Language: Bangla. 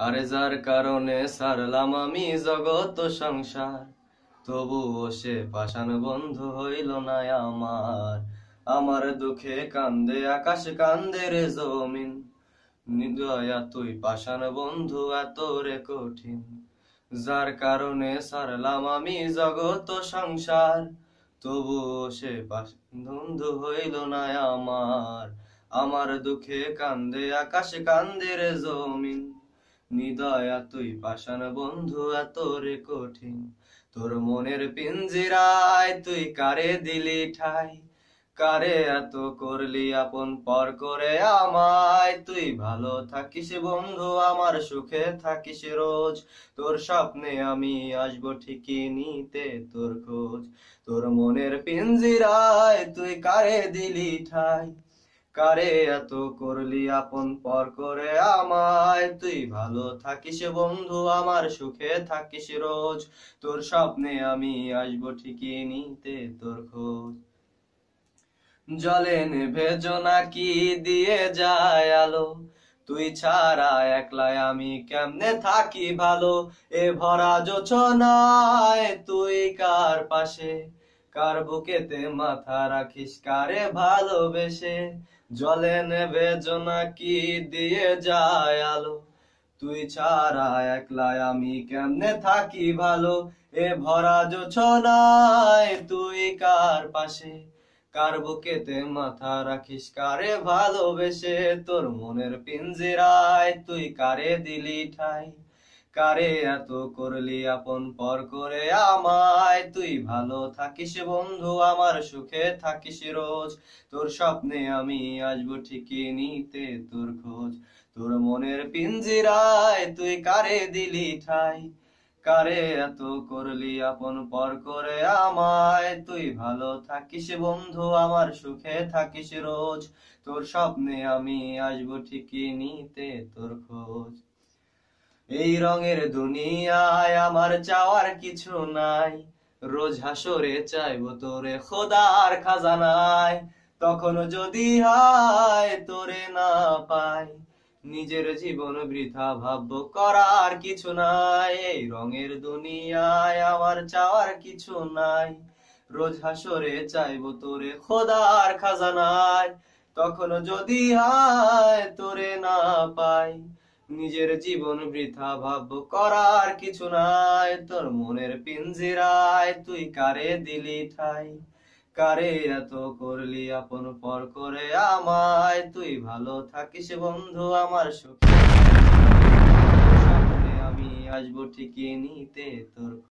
আরে যার কারণে সারলাম আমি জগৎ সংসার, তবুও সে পাষাণ বন্ধু হইল না আমার। আমার দুঃখে কান্দে আকাশ, কান্দে রে জমিন, নিদয়া তুই পাষাণ বন্ধু এত রে কঠিন। যার কারণে সারলাম আমি জগৎ সংসার, তবুও সে পাষাণ বন্ধু হইল না আমার। আমার দুঃখে কান্দে আকাশ, কান্দে রে জমিন, নিদয়া তুই পাষাণ বন্ধু এত রে কঠিন। তোর মনের পিঞ্জিরায় তুই কারে দিলি ঠাই, কারে এত করলি আপন পর করে আমায়। তুই ভালো থাকিস বন্ধু, আমার সুখে থাকিস রোজ, তোর স্বপ্নে আমি আসবো ঠিকই নিতে তোর খোঁজ। তোর মনের পিঞ্জিরায় তুই কারে দিলি ঠাই, কারে এত করলি আপন পর করে আমায়। তুই ভালো থাকিস বন্ধু, আমার সুখে থাকিস রোজ, তোর স্বপ্নে আমি আসবো ঠিকই নিতে তোর খোঁজ। জলে নেভে জোনাকি দিয়ে যায় আলো, তুই ছাড়া একলাই আমি কেমনে থাকি ভালো। এ ভরা জোছনায় তুই কার পাশে, কার বুকেতে মাথা রাখিস কারে ভালোবেসে। জলে নেভে জোনাকি দিয়ে যায় আলো, তুই ছাড়া একলাই আমি কেমনে থাকি ভালো। এ ভরা জোছনায় তুই কার পাশে, কার বুকেতে মাথা রাখিস কারে ভালোবেসে। তোর মনের পিঞ্জিরায় তুই কারে দিলি ঠাই, কারে এত করলি আপন পর করে আমায়। তুই ভালো থাকিস বন্ধু, আমার সুখে থাকিস রোজ, তোর স্বপ্নে আমি আসবো ঠিকই নিতে তোর খোঁজ। তোর মনের পিঞ্জিরায় তুই কারে দিলি ঠাই, কারে এত করলি আপন পর করে আমায়। তুই ভালো থাকিস বন্ধু, আমার সুখে থাকিস রোজ, তোর স্বপ্নে আমি আসবো ঠিকই নিতে তোর খোঁজ। এই রঙের দুনিয়ায় আমার চাওয়ার কিছু নাই, রোজ হাসরে চাইবো তোরে খোদার খাজানায়। তখন যদি হায় তোরে না পাই, নিজের জীবন বৃথা ভাববো, করার কিছু নাই। এই রঙের দুনিয়ায় আমার চাওয়ার কিছু নাই, রোজ হাসরে চাইবো তোরে খোদার খাজানায়। তখন যদি হায় তোরে না পাই, নিজের জীবন বৃথা ভাববো, করার কিছু নাই। তোর মনের পিঞ্জিরায় তুই কারে দিলি ঠাই, কারে এত করলি আপন পর করে আমায়। তুই ভালো থাকিস বন্ধু, আমার সুখে আমি আসবো ঠিকই নিতে তোর